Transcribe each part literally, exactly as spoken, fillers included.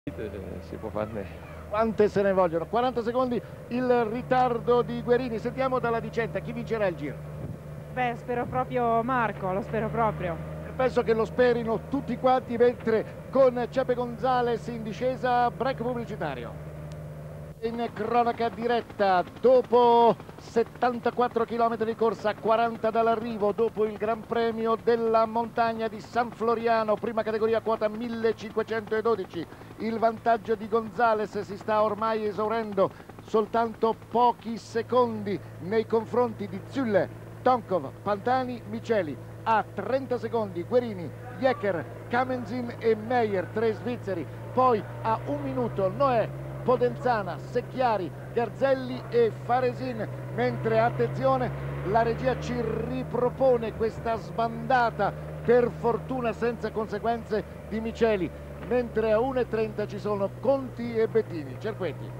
Si può farne quante se ne vogliono. quaranta secondi il ritardo di Guerini. Sentiamo dalla Vicenta chi vincerà il giro. Beh, spero proprio Marco, lo spero proprio. Penso che lo sperino tutti quanti, mentre con Chepe Gonzalez in discesa, break pubblicitario. In cronaca diretta, dopo settantaquattro chilometri di corsa, quaranta dall'arrivo, dopo il Gran Premio della Montagna di San Floriano, prima categoria quota millecinquecentododici, il vantaggio di Gonzalez si sta ormai esaurendo, soltanto pochi secondi nei confronti di Zülle, Tonkov, Pantani, Miceli. A trenta secondi Guerini, Jecker, Kamenzin e Meyer, tre svizzeri. Poi a un minuto Noè, Podenzana, Secchiari, Garzelli e Faresin, mentre attenzione la regia ci ripropone questa sbandata, per fortuna senza conseguenze, di Miceli, mentre a uno e trenta ci sono Conti e Bettini. Cerquetti.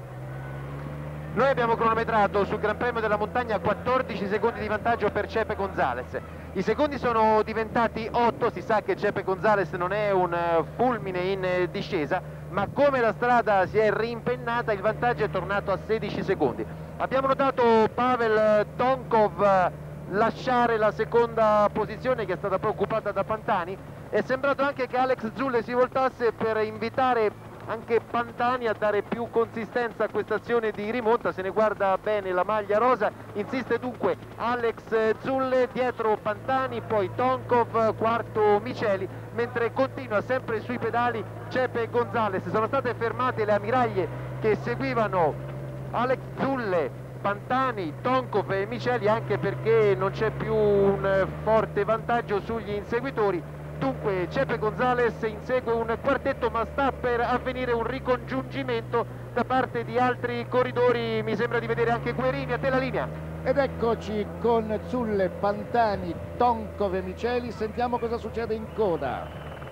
Noi abbiamo cronometrato sul Gran Premio della Montagna quattordici secondi di vantaggio per Chepe Gonzalez. I secondi sono diventati otto, si sa che Chepe Gonzalez non è un fulmine in discesa, ma come la strada si è rimpennata il vantaggio è tornato a sedici secondi. Abbiamo notato Pavel Tonkov lasciare la seconda posizione, che è stata poi occupata da Pantani. È sembrato anche che Alex Zülle si voltasse per invitare anche Pantani a dare più consistenza a questa azione di rimonta. Se ne guarda bene la maglia rosa, insiste dunque Alex Zülle, dietro Pantani, poi Tonkov, quarto Miceli, mentre continua sempre sui pedali Chepe Gonzalez. Sono state fermate le ammiraglie che seguivano Alex Zülle, Pantani, Tonkov e Miceli, anche perché non c'è più un forte vantaggio sugli inseguitori. Dunque Chepe Gonzalez insegue un quartetto, ma sta per avvenire un ricongiungimento da parte di altri corridori. Mi sembra di vedere anche Guerini. A te la linea. Ed eccoci con Zülle, Pantani, Tonkov e Miceli. Sentiamo cosa succede in coda.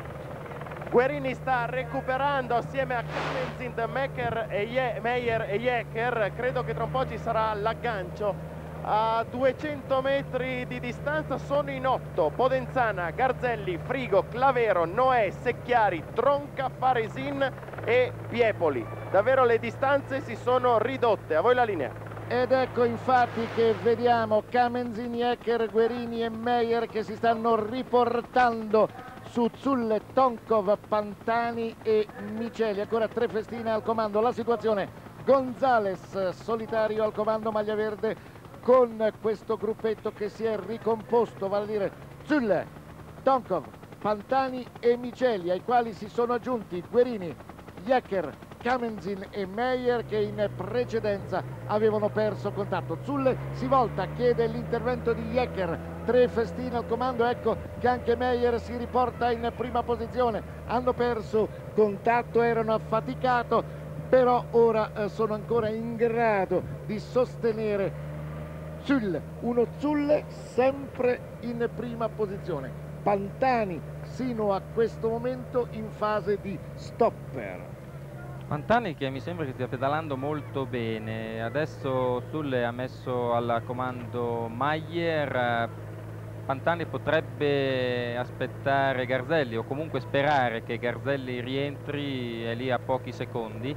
Guerini sta recuperando assieme a Kamenzin, Mecker e Ye Meyer e Jecker. Credo che tra un po' ci sarà l'aggancio. A duecento metri di distanza sono in otto Podenzana, Garzelli, Frigo, Clavero, Noè, Secchiari, Tronca, Faresin e Piepoli. Davvero le distanze si sono ridotte. A voi la linea. Ed ecco infatti che vediamo Kamenzin, Jecker, Guerini e Meyer che si stanno riportando su Zülle, Tonkov, Pantani e Miceli. Ancora tre festine al comando. La situazione: Gonzalez solitario al comando, maglia verde, con questo gruppetto che si è ricomposto, vale a dire Zülle, Tonkov, Pantani e Miceli, ai quali si sono aggiunti Guerini, Jecker, Kamenzin e Meyer, che in precedenza avevano perso contatto. Zülle si volta, chiede l'intervento di Jecker, tre festine al comando. Ecco che anche Meyer si riporta in prima posizione. Hanno perso contatto, erano affaticato, però ora eh, sono ancora in grado di sostenere Zülle. Uno Zülle sempre in prima posizione, Pantani sino a questo momento in fase di stopper. Pantani che mi sembra che stia pedalando molto bene. Adesso Zülle ha messo al comando Mayer. Pantani potrebbe aspettare Garzelli, o comunque sperare che Garzelli rientri, è lì a pochi secondi,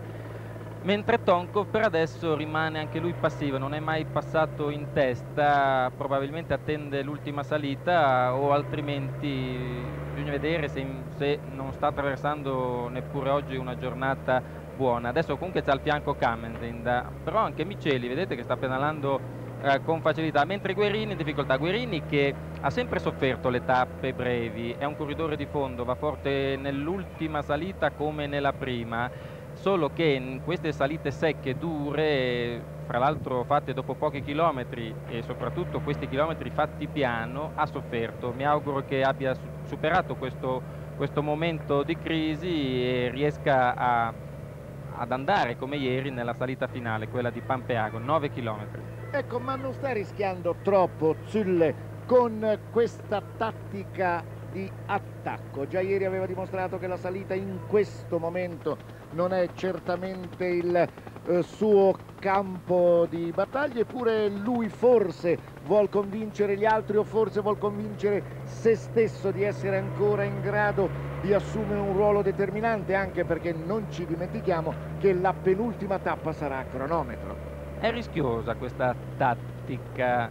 mentre Tonkov per adesso rimane anche lui passivo, non è mai passato in testa, probabilmente attende l'ultima salita, o altrimenti bisogna vedere se, se non sta attraversando neppure oggi una giornata buona. Adesso comunque c'è al fianco Kamenzin, però anche Miceli vedete che sta pedalando eh, con facilità, mentre Guerini in difficoltà. Guerini che ha sempre sofferto le tappe brevi, è un corridore di fondo, va forte nell'ultima salita come nella prima, solo che in queste salite secche, dure, fra l'altro fatte dopo pochi chilometri e soprattutto questi chilometri fatti piano, ha sofferto. Mi auguro che abbia superato questo, questo momento di crisi e riesca a, ad andare come ieri nella salita finale, quella di Pampeago, nove chilometri. Ecco, ma non sta rischiando troppo Zülle con questa tattica di attacco? Già ieri aveva dimostrato che la salita in questo momento non è certamente il eh, suo campo di battaglia, eppure lui forse vuol convincere gli altri, o forse vuol convincere se stesso di essere ancora in grado di assumere un ruolo determinante, anche perché non ci dimentichiamo che la penultima tappa sarà a cronometro. È rischiosa questa tattica,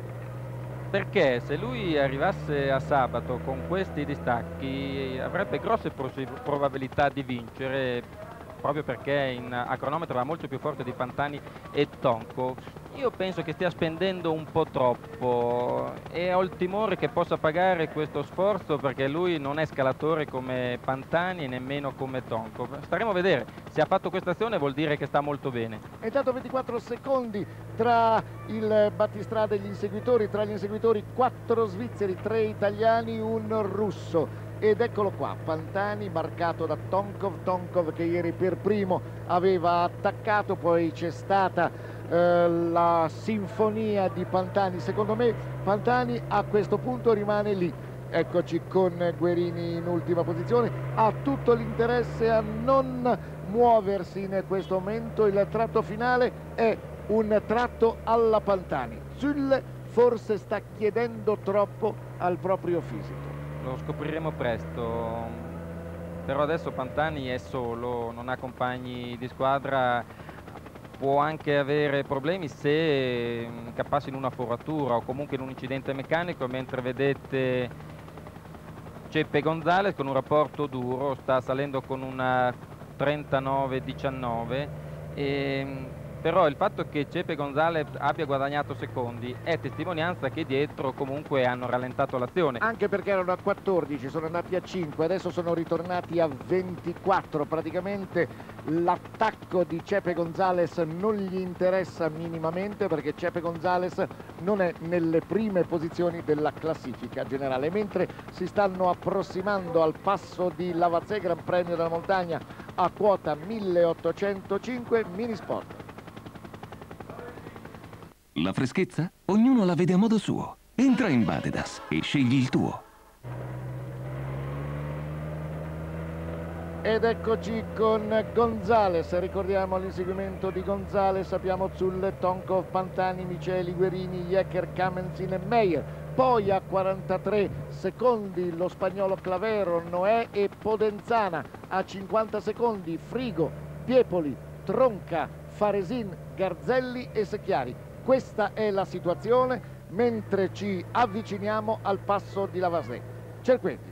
perché se lui arrivasse a sabato con questi distacchi avrebbe grosse probabilità di vincere, proprio perché in, a cronometro va molto più forte di Pantani e Tonkov. Io penso che stia spendendo un po' troppo e ho il timore che possa pagare questo sforzo, perché lui non è scalatore come Pantani e nemmeno come Tonkov. Staremo a vedere. Se ha fatto questa azione vuol dire che sta molto bene. È intanto ventiquattro secondi tra il battistrada e gli inseguitori, tra gli inseguitori quattro svizzeri, tre italiani, un russo. Ed eccolo qua, Pantani marcato da Tonkov, Tonkov che ieri per primo aveva attaccato, poi c'è stata eh, la sinfonia di Pantani. Secondo me Pantani a questo punto rimane lì. Eccoci con Guerini in ultima posizione, ha tutto l'interesse a non muoversi in questo momento. Il tratto finale è un tratto alla Pantani. Zulle forse sta chiedendo troppo al proprio fisico. Lo scopriremo presto, però adesso Pantani è solo, non ha compagni di squadra, può anche avere problemi se incappasse in una foratura o comunque in un incidente meccanico, mentre vedete Chepe González con un rapporto duro, sta salendo con una trentanove diciannove, e però il fatto che Chepe González abbia guadagnato secondi è testimonianza che dietro comunque hanno rallentato l'azione. Anche perché erano a quattordici, sono andati a cinque, adesso sono ritornati a ventiquattro. Praticamente l'attacco di Chepe González non gli interessa minimamente, perché Chepe González non è nelle prime posizioni della classifica generale. Mentre si stanno approssimando al passo di Lavazza, Gran Premio della Montagna a quota milleottocentocinque, Minisport. La freschezza? Ognuno la vede a modo suo. Entra in Badedas e scegli il tuo. Ed eccoci con González, ricordiamo l'inseguimento di González, abbiamo Zulle, Tonkov, Pantani, Miceli, Guerini, Jecker, Kamenzin e Meyer. Poi a quarantatré secondi lo spagnolo Clavero, Noè e Podenzana. A cinquanta secondi Frigo, Piepoli, Tronca, Faresin, Garzelli e Secchiari. Questa è la situazione mentre ci avviciniamo al passo di Lavazza. Cerquetti.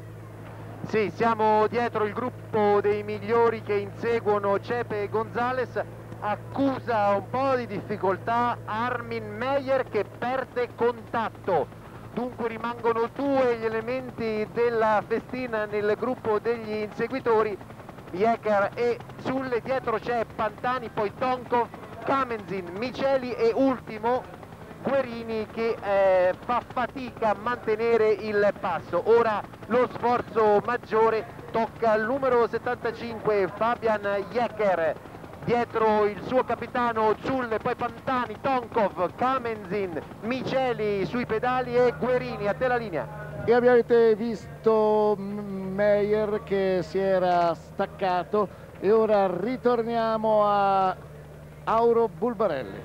Sì, siamo dietro il gruppo dei migliori che inseguono Chepe González. Accusa un po' di difficoltà Armin Meyer, che perde contatto. Dunque rimangono due gli elementi della festina nel gruppo degli inseguitori, Jecker e Zulle. Dietro c'è Pantani, poi Tonkov, Kamenzin, Miceli e ultimo Guerini, che eh, fa fatica a mantenere il passo. Ora lo sforzo maggiore tocca al numero settantacinque Fabian Jecker, dietro il suo capitano Zulle, poi Pantani, Tonkov, Kamenzin, Miceli sui pedali e Guerini. A te la linea. E avete visto Meyer che si era staccato, e ora ritorniamo a Auro Bulbarelli.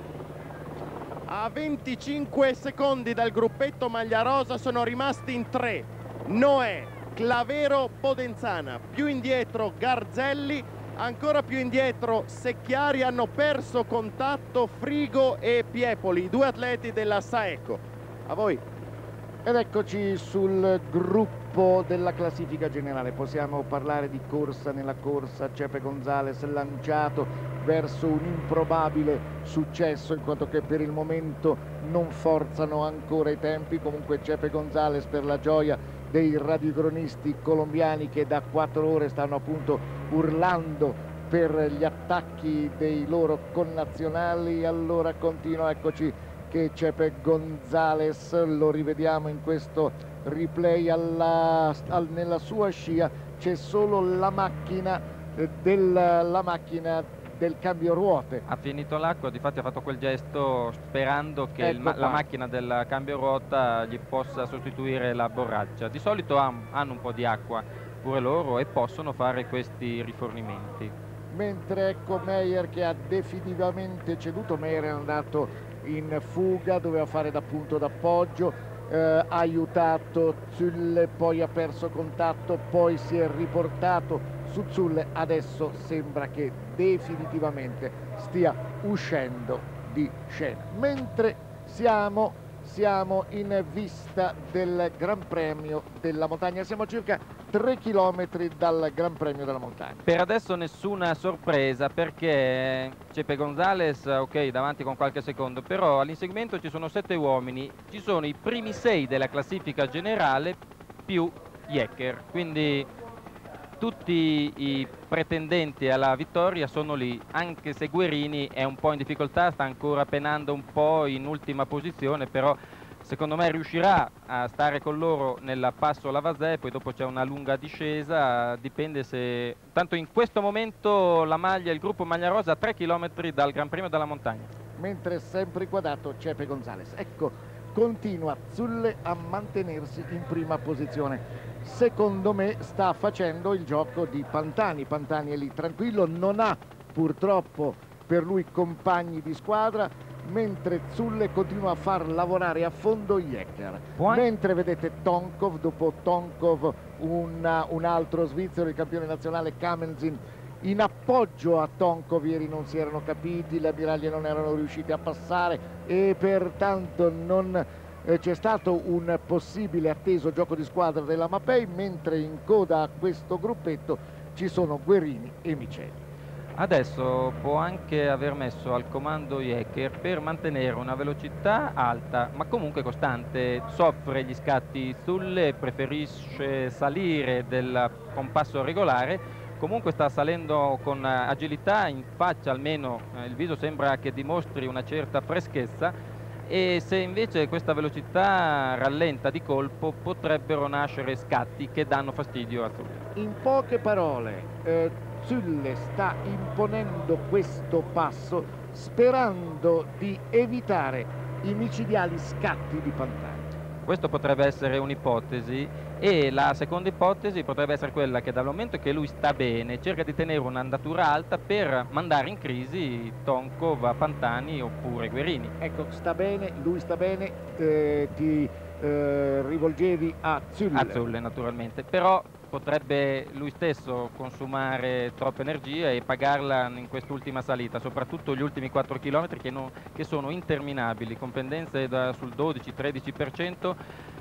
A venticinque secondi dal gruppetto maglia rosa sono rimasti in tre Noè, Clavero, Podenzana, più indietro Garzelli, ancora più indietro Secchiari. Hanno perso contatto Frigo e Piepoli, due atleti della Saeco. A voi. Ed eccoci sul gruppo della classifica generale. Possiamo parlare di corsa nella corsa. Chepe González lanciato verso un improbabile successo, in quanto che per il momento non forzano ancora i tempi. Comunque Chepe González, per la gioia dei radiocronisti colombiani che da quattro ore stanno appunto urlando per gli attacchi dei loro connazionali, allora continua. Eccoci che Chepe González, lo rivediamo in questo replay, alla, al, nella sua scia c'è solo la macchina, eh, del, la macchina del cambio ruote. Ha finito l'acqua, difatti ha fatto quel gesto sperando che Ecco il ma qua. la macchina del cambio ruota gli possa sostituire la borraccia. Di solito han, hanno un po' di acqua pure loro e possono fare questi rifornimenti. Mentre ecco Meyer che ha definitivamente ceduto. Meyer è andato in fuga, doveva fare da punto d'appoggio, eh, aiutato Zulle, poi ha perso contatto, poi si è riportato su Zulle, adesso sembra che definitivamente stia uscendo di scena. Mentre siamo, siamo in vista del Gran Premio della Montagna, siamo a circa tre chilometri dal Gran Premio della Montagna. Per adesso nessuna sorpresa, perché Chepe González, ok, davanti con qualche secondo, però all'inseguimento ci sono sette uomini, ci sono i primi sei della classifica generale più Jekker, quindi tutti i pretendenti alla vittoria sono lì, anche se Guerini è un po' in difficoltà, sta ancora penando un po' in ultima posizione, però secondo me riuscirà a stare con loro nel passo Lavazè, poi dopo c'è una lunga discesa, dipende se... Tanto in questo momento la maglia, il gruppo Maglia Rosa a tre chilometri dal Gran Premio della Montagna. Mentre sempre inquadrato Chepe González. Ecco, continua Zulle a mantenersi in prima posizione. Secondo me sta facendo il gioco di Pantani. Pantani è lì tranquillo, non ha purtroppo per lui compagni di squadra, mentre Zulle continua a far lavorare a fondo Jekker. Buon... Mentre vedete Tonkov, dopo Tonkov una, un altro svizzero, il campione nazionale Kamenzin, in appoggio a Tonkov. Ieri non si erano capiti, le ammiraglie non erano riusciti a passare e pertanto non eh, c'è stato un possibile atteso gioco di squadra della Mapei, mentre in coda a questo gruppetto ci sono Guerini e Miceli. Adesso può anche aver messo al comando Jekker per mantenere una velocità alta ma comunque costante, soffre gli scatti Zulle, preferisce salire del compasso regolare, comunque sta salendo con agilità, in faccia almeno eh, il viso sembra che dimostri una certa freschezza, e se invece questa velocità rallenta di colpo potrebbero nascere scatti che danno fastidio a Zulle. In poche parole, eh, Zulle sta imponendo questo passo sperando di evitare i micidiali scatti di Pantani. Questo potrebbe essere un'ipotesi, e la seconda ipotesi potrebbe essere quella che dal momento che lui sta bene cerca di tenere un'andatura alta per mandare in crisi Tonkov, Pantani oppure Guerini. Ecco, sta bene, lui sta bene, eh, ti eh, rivolgevi a Zulle. A Zulle naturalmente, però potrebbe lui stesso consumare troppa energia e pagarla in quest'ultima salita, soprattutto gli ultimi quattro chilometri che, non, che sono interminabili, con pendenze da, sul dodici tredici per cento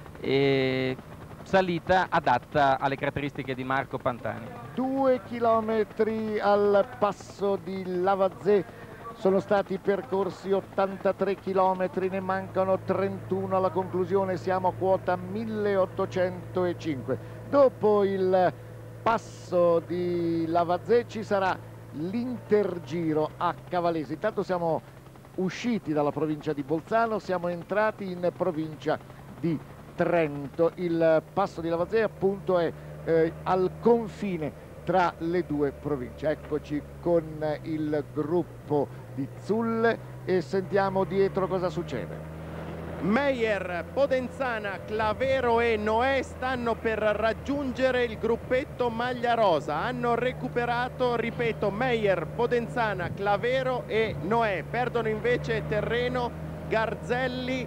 e salita adatta alle caratteristiche di Marco Pantani. Due chilometri al passo di Lavazè, sono stati percorsi ottantatré chilometri, ne mancano trentuno alla conclusione, siamo a quota milleottocentocinque. Dopo il passo di Lavazè ci sarà l'intergiro a Cavalese. Intanto siamo usciti dalla provincia di Bolzano, siamo entrati in provincia di Trento. Il passo di Lavazè appunto è eh, al confine tra le due province. Eccoci con il gruppo di Zulle e sentiamo dietro cosa succede. Meyer, Podenzana, Clavero e Noè stanno per raggiungere il gruppetto Maglia Rosa. Hanno recuperato, ripeto, Meyer, Podenzana, Clavero e Noè. Perdono invece terreno Garzelli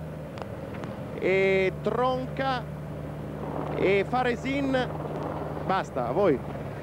e Tronca e Faresin. Basta, a voi.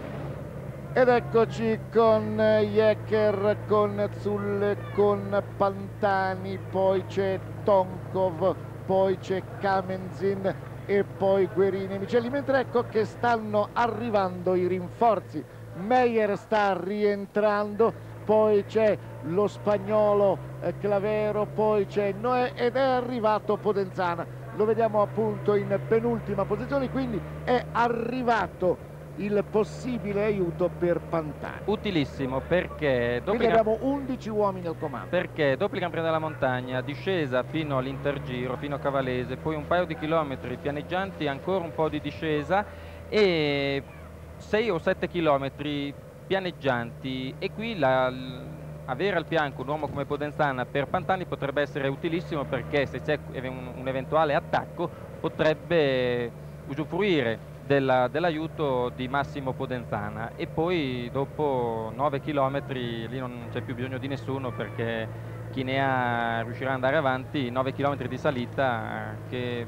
Ed eccoci con Jekker, con Zulle, con Pantani, poi c'è Tonkov, poi c'è Kamenzin e poi Guerini e Miceli, mentre ecco che stanno arrivando i rinforzi. Meyer sta rientrando, poi c'è lo spagnolo eh, Clavero, poi c'è Noè ed è arrivato Podenzana. Lo vediamo appunto in penultima posizione, quindi è arrivato il possibile aiuto per Pantani. Utilissimo, perché dopo Quindi abbiamo undici uomini al comando. Perché dopo il Gran Premio della Montagna, discesa fino all'intergiro, fino a Cavalese, poi un paio di chilometri pianeggianti, ancora un po' di discesa e sei o sette chilometri pianeggianti, e qui la, avere al fianco un uomo come Podenzana per Pantani potrebbe essere utilissimo, perché se c'è un, un eventuale attacco potrebbe usufruire dell'aiuto di Massimo Podenzana, e poi dopo nove chilometri lì non c'è più bisogno di nessuno, perché chi ne ha riuscirà ad andare avanti. Nove chilometri di salita che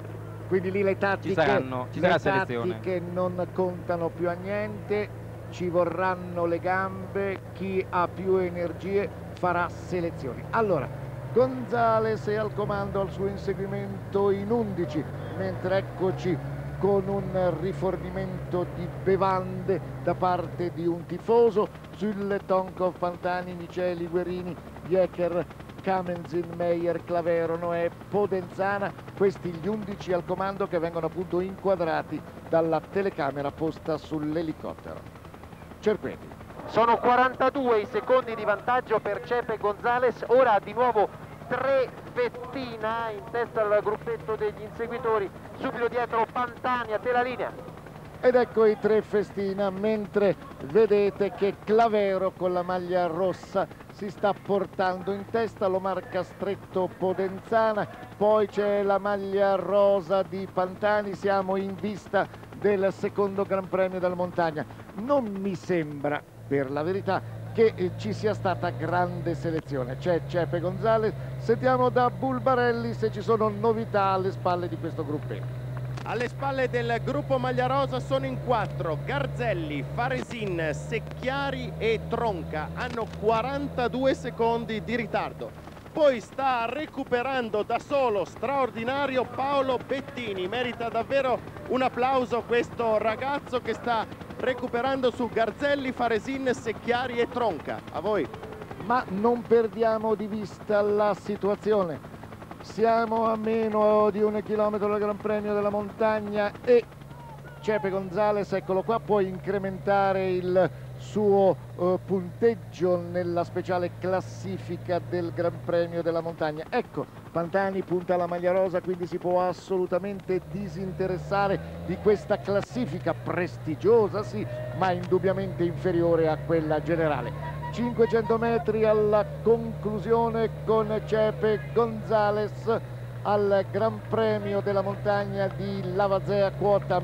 quindi lì le tattiche, ci saranno, ci le sarà selezione. tattiche non contano più a niente, ci vorranno le gambe, chi ha più energie farà selezioni. Allora, Gonzales è al comando al suo inseguimento in undici, mentre eccoci con un rifornimento di bevande da parte di un tifoso. Sulle Tonkov, Pantani, Miceli, Guerini, Jecker, Kamenzin, Meyer, Clavero, Noè, Podenzana, questi gli undici al comando che vengono appunto inquadrati dalla telecamera posta sull'elicottero. Cerqueti. Sono quarantadue i secondi di vantaggio per Chepe Gonzales, ora di nuovo tre Festina in testa al gruppetto degli inseguitori, subito dietro Pantani, a te la linea. Ed ecco i tre Festina, mentre vedete che Clavero con la maglia rossa si sta portando in testa, lo marca stretto Podenzana, poi c'è la maglia rosa di Pantani, siamo in vista del secondo Gran Premio della Montagna. Non mi sembra, per la verità, che eh, ci sia stata grande selezione. C'è Chepe Gonzales, sentiamo da Bulbarelli se ci sono novità alle spalle di questo gruppetto. Alle spalle del gruppo maglia rosa sono in quattro Garzelli, Faresin, Secchiari e Tronca, hanno quarantadue secondi di ritardo. Poi sta recuperando da solo straordinario Paolo Bettini, merita davvero un applauso questo ragazzo che sta recuperando su Garzelli, Faresin, Secchiari e Tronca. A voi. Ma non perdiamo di vista la situazione. Siamo a meno di un chilometro dal Gran Premio della Montagna e Chepe Gonzales, eccolo qua, può incrementare il suo uh, punteggio nella speciale classifica del Gran Premio della Montagna. Ecco, Pantani punta alla maglia rosa, quindi si può assolutamente disinteressare di questa classifica prestigiosa, sì, ma indubbiamente inferiore a quella generale. cinquecento metri alla conclusione con Chepe Gonzales al Gran Premio della Montagna di Lavazea, quota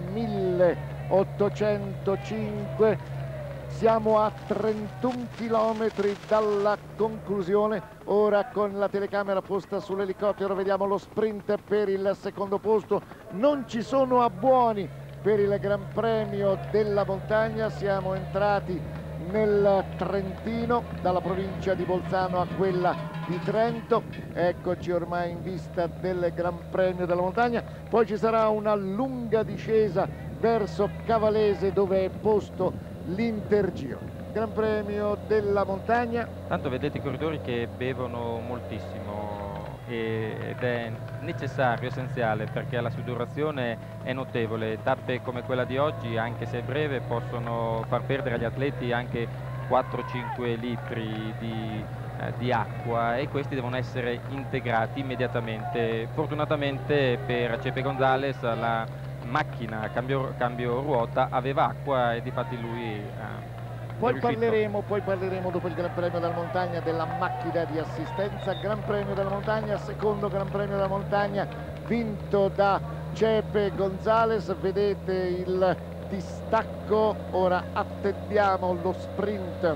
milleottocentocinque. Siamo a trentuno chilometri dalla conclusione. Ora con la telecamera posta sull'elicottero vediamo lo sprint per il secondo posto. Non ci sono abbuoni per il Gran Premio della Montagna. Siamo entrati nel Trentino, dalla provincia di Bolzano a quella di Trento. Eccoci ormai in vista del Gran Premio della Montagna. Poi ci sarà una lunga discesa verso Cavalese dove è posto l'Intergiro. Gran Premio della Montagna. Tanto vedete i corridori che bevono moltissimo ed è necessario, essenziale, perché la sudorazione è notevole. Tappe come quella di oggi, anche se è breve, possono far perdere agli atleti anche quattro cinque litri di, eh, di acqua, e questi devono essere integrati immediatamente. Fortunatamente per Chepe Gonzales la macchina cambio, cambio ruota aveva acqua e difatti lui eh, Poi parleremo, poi parleremo dopo il Gran Premio della Montagna della macchina di assistenza. Gran Premio della Montagna, secondo Gran Premio della Montagna vinto da Chepe Gonzales. Vedete il distacco, ora attendiamo lo sprint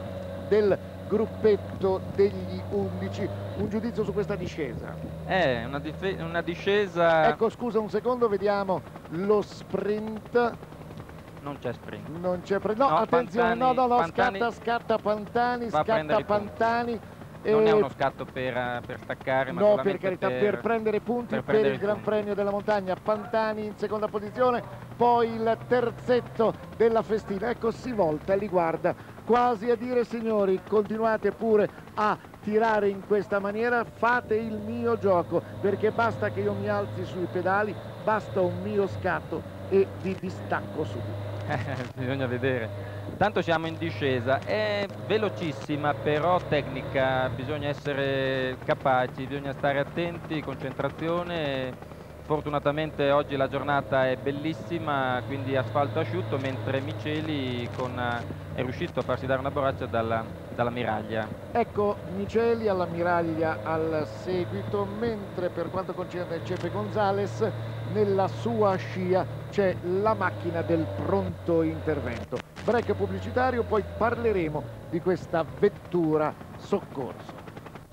del gruppetto degli undici. Un giudizio su questa discesa? È una, una discesa... Ecco, scusa un secondo, vediamo lo sprint. Non c'è sprint. Non c'è pre... No, no, attenzione, Pantani, no, no, no, Pantani scatta, scatta Pantani, scatta Pantani. Non e... è uno scatto per, per staccare, ma no, solamente per carità, per, per prendere punti per, per, prendere il Gran punti. Premio della Montagna. Pantani in seconda posizione, poi il terzetto della Festina. Ecco, si volta, li guarda, quasi a dire: signori, continuate pure a tirare in questa maniera, fate il mio gioco, perché basta che io mi alzi sui pedali, basta un mio scatto e vi distacco subito. Bisogna vedere. Tanto siamo in discesa, è velocissima però tecnica, bisogna essere capaci, bisogna stare attenti, concentrazione. Fortunatamente oggi la giornata è bellissima, quindi asfalto asciutto, mentre Miceli con, è riuscito a farsi dare una borraccia dalla, dalla miraglia. Ecco Miceli alla miraglia al seguito, mentre per quanto concerne Chepe Gonzales nella sua scia c'è la macchina del pronto intervento. Break pubblicitario, poi parleremo di questa vettura soccorso.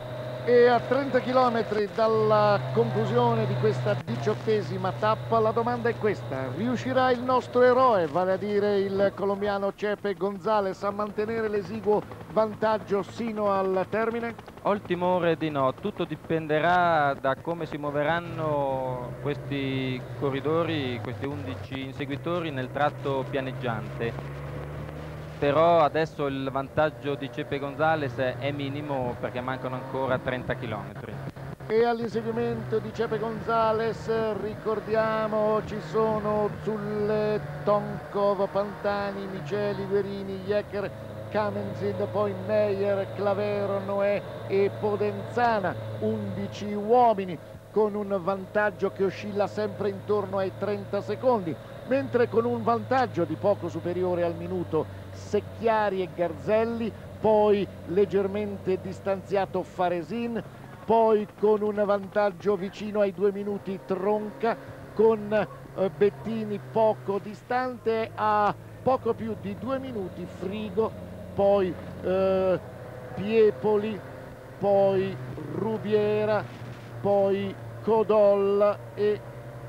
E a trenta chilometri dalla conclusione di questa diciottesima tappa la domanda è questa: riuscirà il nostro eroe, vale a dire il colombiano Chepe González, a mantenere l'esiguo vantaggio sino al termine? Ho il timore di no, tutto dipenderà da come si muoveranno questi corridori, questi undici inseguitori nel tratto pianeggiante. Però adesso il vantaggio di Chepe González è minimo perché mancano ancora trenta chilometri. E all'inseguimento di Chepe González ricordiamo ci sono Zulle, Tonkov, Pantani, Miceli, Guerini, Jecker, Kamenzin, poi Meyer, Clavero, Noè e Podenzana, undici uomini con un vantaggio che oscilla sempre intorno ai trenta secondi, mentre con un vantaggio di poco superiore al minuto Secchiari e Garzelli, poi leggermente distanziato Faresin, poi con un vantaggio vicino ai due minuti Tronca, con eh, Bettini poco distante, a poco più di due minuti Frigo, poi eh, Piepoli, poi Rubiera, poi Codol e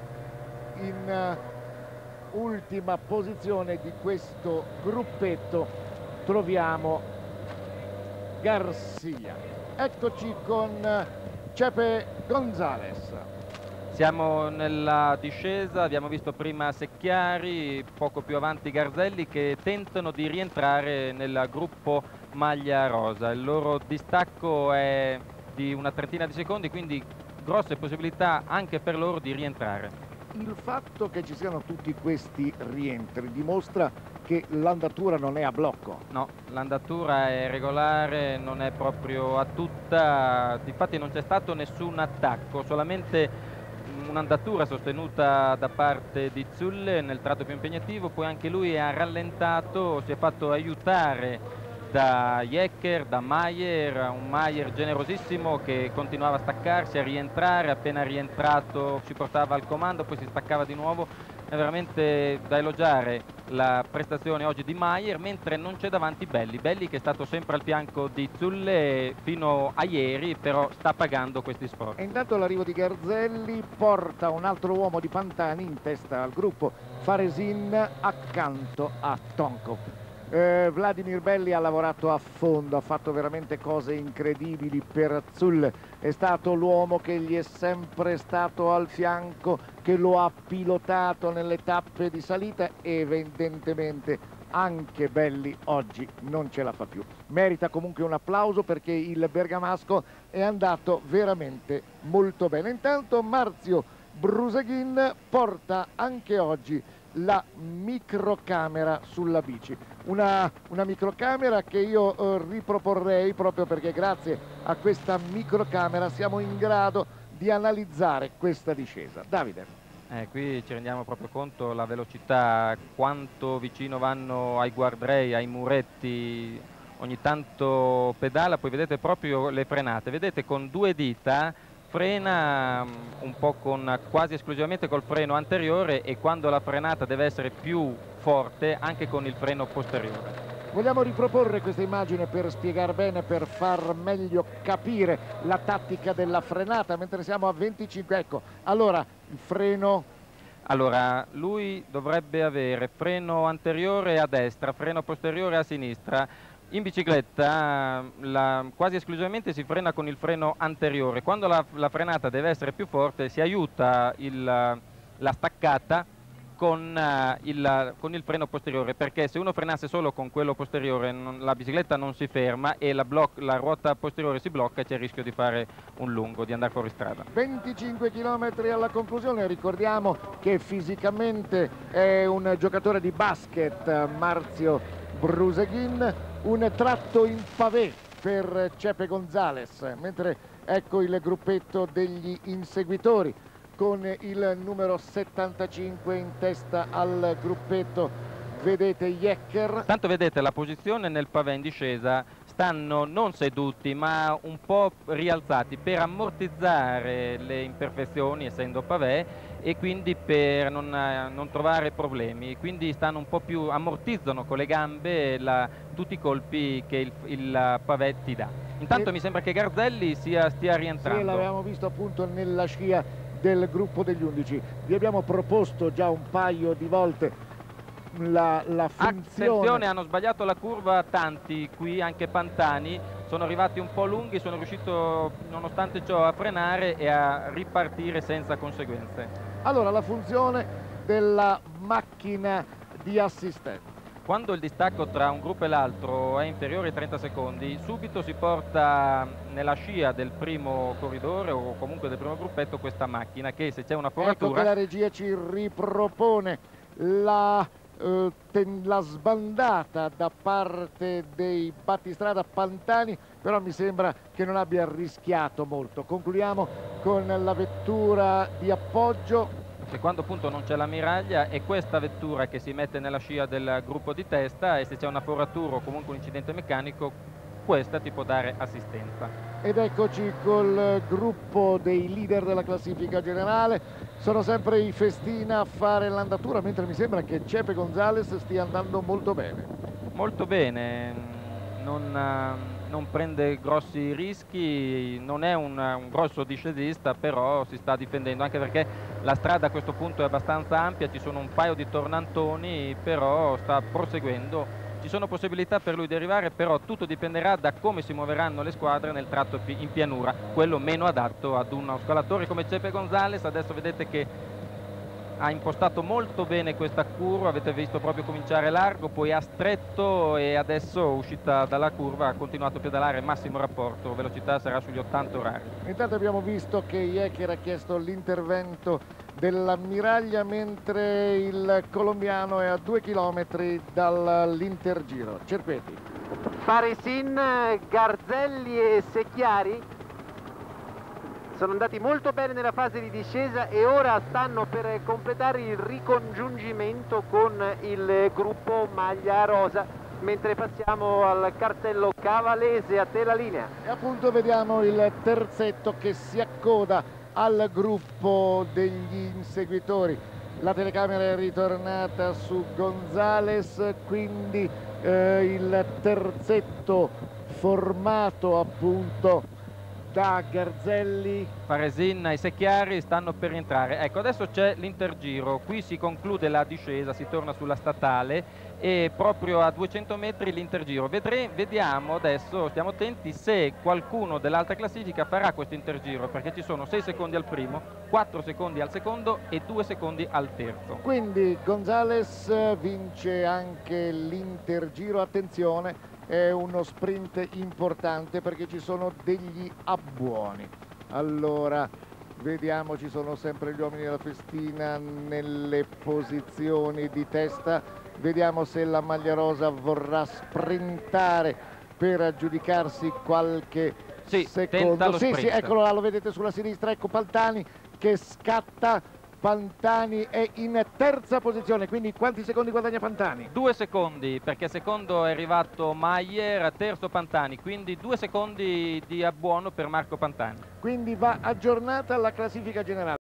in uh, ultima posizione di questo gruppetto troviamo Garcia. Eccoci con uh, Chepe González. Siamo nella discesa, abbiamo visto prima Secchiari, poco più avanti Garzelli, che tentano di rientrare nel gruppo maglia rosa. Il loro distacco è di una trentina di secondi, quindi grosse possibilità anche per loro di rientrare. Il fatto che ci siano tutti questi rientri dimostra che l'andatura non è a blocco. No, l'andatura è regolare, non è proprio a tutta, difatti non c'è stato nessun attacco, solamente un'andatura sostenuta da parte di Zulle nel tratto più impegnativo, poi anche lui ha rallentato, si è fatto aiutare da Jecker, da Mayer, un Mayer generosissimo che continuava a staccarsi, a rientrare, appena rientrato si portava al comando, poi si staccava di nuovo. È veramente da elogiare la prestazione oggi di Mayer, mentre non c'è davanti Belli, Belli che è stato sempre al fianco di Zulle fino a ieri, però sta pagando questi sforzi. E intanto l'arrivo di Garzelli porta un altro uomo di Pantani in testa al gruppo, Faresin accanto a Tonkov. Eh, Vladimir Belli ha lavorato a fondo, ha fatto veramente cose incredibili per Zulle, è stato l'uomo che gli è sempre stato al fianco, che lo ha pilotato nelle tappe di salita, e evidentemente anche Belli oggi non ce la fa più. Merita comunque un applauso perché il bergamasco è andato veramente molto bene. Intanto Marzio Bruseghin porta anche oggi la microcamera sulla bici, una, una microcamera che io eh, riproporrei proprio perché grazie a questa microcamera siamo in grado di analizzare questa discesa. Davide. Eh, qui ci rendiamo proprio conto la velocità, quanto vicino vanno ai guardrail, ai muretti, ogni tanto pedala, poi vedete proprio le frenate, vedete con due dita frena un po' con quasi esclusivamente col freno anteriore, e quando la frenata deve essere più forte anche con il freno posteriore. Vogliamo riproporre questa immagine per spiegare bene, per far meglio capire la tattica della frenata mentre siamo a venticinque. Ecco, allora il freno. Allora, lui dovrebbe avere freno anteriore a destra, freno posteriore a sinistra. In bicicletta la, quasi esclusivamente si frena con il freno anteriore. Quando la, la frenata deve essere più forte si aiuta il, la staccata con, uh, il, con il freno posteriore, perché se uno frenasse solo con quello posteriore non, la bicicletta non si ferma e la, la ruota posteriore si blocca e c'è il rischio di fare un lungo, di andare fuori strada. venticinque chilometri alla conclusione, ricordiamo che fisicamente è un giocatore di basket, Marzio Bruseghin, un tratto in pavé per Chepe González, mentre ecco il gruppetto degli inseguitori con il numero settantacinque in testa al gruppetto, vedete Jecker. Tanto vedete la posizione nel pavé in discesa, stanno non seduti ma un po' rialzati per ammortizzare le imperfezioni essendo pavé e quindi per non, non trovare problemi, quindi stanno un po' più, ammortizzano con le gambe la, tutti i colpi che il, il pavé ti dà. Intanto e... mi sembra che Garzelli sia, stia Sì, rientrando. l'avevamo visto appunto nella scia del gruppo degli undici. Vi abbiamo proposto già un paio di volte la, la funzione. Attenzione, hanno sbagliato la curva tanti qui, anche Pantani, sono arrivati un po' lunghi, sono riuscito nonostante ciò a frenare e a ripartire senza conseguenze. Allora, la funzione della macchina di assistenza. Quando il distacco tra un gruppo e l'altro è inferiore ai trenta secondi, subito si porta nella scia del primo corridore o comunque del primo gruppetto questa macchina che, se c'è una foratura... Ecco che la regia ci ripropone la, eh, ten, la sbandata da parte dei battistrada Pantani, però mi sembra che non abbia rischiato molto. Concludiamo con la vettura di appoggio. E quando appunto non c'è la miraglia è questa vettura che si mette nella scia del gruppo di testa, e se c'è una foratura o comunque un incidente meccanico, questa ti può dare assistenza. Ed eccoci col gruppo dei leader della classifica generale. Sono sempre i Festina a fare l'andatura, mentre mi sembra che Chepe González stia andando molto bene. Molto bene, non, non prende grossi rischi, non è un, un grosso discesista, però si sta difendendo, anche perché la strada a questo punto è abbastanza ampia, ci sono un paio di tornantoni, però sta proseguendo. Ci sono possibilità per lui di arrivare, però tutto dipenderà da come si muoveranno le squadre nel tratto in pianura, quello meno adatto ad uno scalatore come Chepe González. Adesso vedete che ha impostato molto bene questa curva, avete visto proprio cominciare largo, poi ha stretto e adesso uscita dalla curva ha continuato a pedalare, massimo rapporto, velocità sarà sugli ottanta orari. Intanto abbiamo visto che Yecker ha chiesto l'intervento dell'ammiraglia, mentre il colombiano è a due chilometri dall'Intergiro. Cerqueti. Farisin, Garzelli e Secchiari sono andati molto bene nella fase di discesa e ora stanno per completare il ricongiungimento con il gruppo maglia rosa, mentre passiamo al cartello cavalese. A te la linea. E appunto vediamo il terzetto che si accoda al gruppo degli inseguitori. La telecamera è ritornata su González, quindi eh, il terzetto formato appunto da Garzelli, Farisin e Secchiari stanno per entrare. Ecco, adesso c'è l'Intergiro, qui si conclude la discesa, si torna sulla statale e proprio a duecento metri l'Intergiro. Vedremo, vediamo adesso, stiamo attenti se qualcuno dell'alta classifica farà questo Intergiro, perché ci sono sei secondi al primo, quattro secondi al secondo e due secondi al terzo. Quindi González vince anche l'Intergiro. Attenzione, è uno sprint importante perché ci sono degli abbuoni. Allora, vediamo, ci sono sempre gli uomini della Festina nelle posizioni di testa. Vediamo se la maglia rosa vorrà sprintare per aggiudicarsi qualche sì, secondo. Sì, sprint. sì, eccolo là, lo vedete sulla sinistra. Ecco Pantani che scatta. Pantani è in terza posizione, quindi quanti secondi guadagna Pantani? Due secondi, perché secondo è arrivato Mayer, terzo Pantani, quindi due secondi di abbuono per Marco Pantani. Quindi va aggiornata la classifica generale.